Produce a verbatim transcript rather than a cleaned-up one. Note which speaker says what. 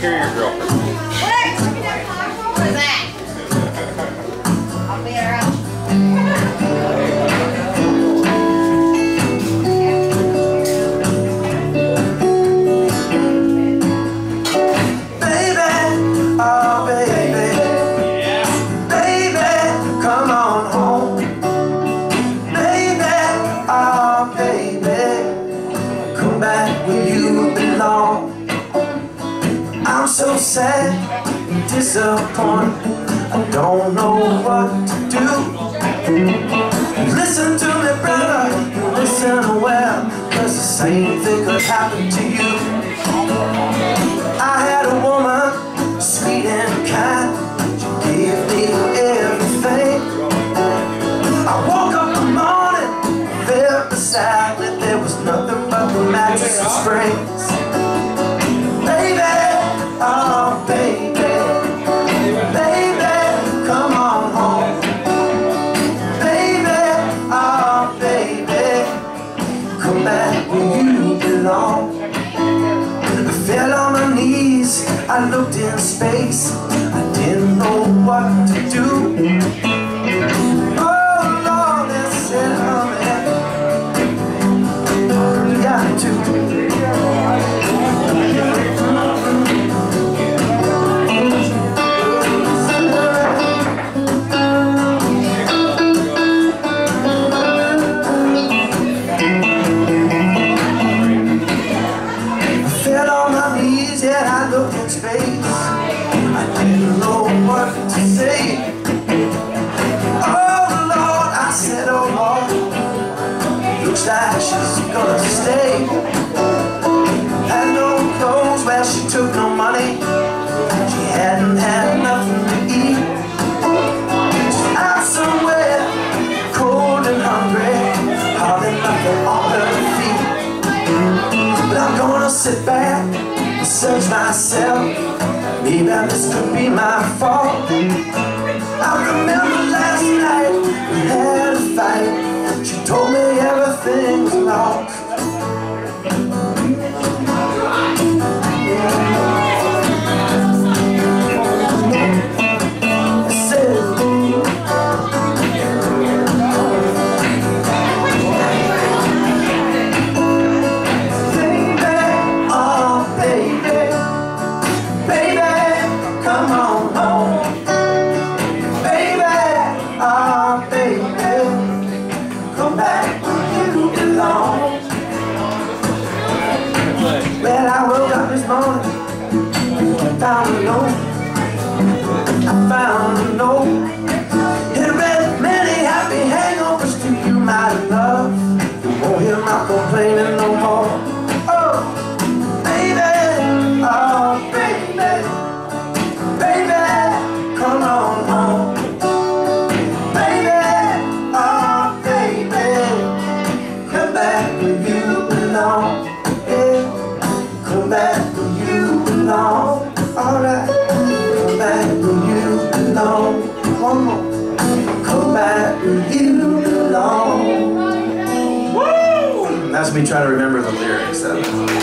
Speaker 1: care of your girlfriend.
Speaker 2: What? What is that? I'll be around.
Speaker 3: Baby, oh baby, baby, come on home. Baby, oh baby, come back where you belong. I'm so sad and disappointed, I don't know what to do. Listen to me, brother, you listen well, cause the same thing could happen to you. I had a woman, sweet and kind, she gave me everything. I woke up in the morning, felt beside that there was nothing but the mattress and springs. Baby, oh baby, baby, come on home. Baby, oh baby, come back where you belong. I fell on my knees, I looked in space, I didn't know what to do. Oh Lord, I said, honey, you got to. Yeah, I looked in space, I didn't know what to say. Oh Lord, I said, oh Lord, looks like she's gonna stay. Had no clothes, well she took no money, she hadn't had nothing to eat. She's out somewhere, cold and hungry, hardly nothing on her feet. But I'm gonna sit back, search myself, maybe this could be my fault. I remember last night we had a fight, she told me everything was lost. I said, well, I woke up this morning, found a note, I found a note. It read, many happy hangovers to you, my love. You won't hear my complaining no more. Oh, baby, oh, baby, baby, come on home. Baby, oh, baby, come back where you belong. Come back where you belong, alright. Come back where you belong, one more. Come back where you belong. Woo! That's me trying to remember the lyrics of it.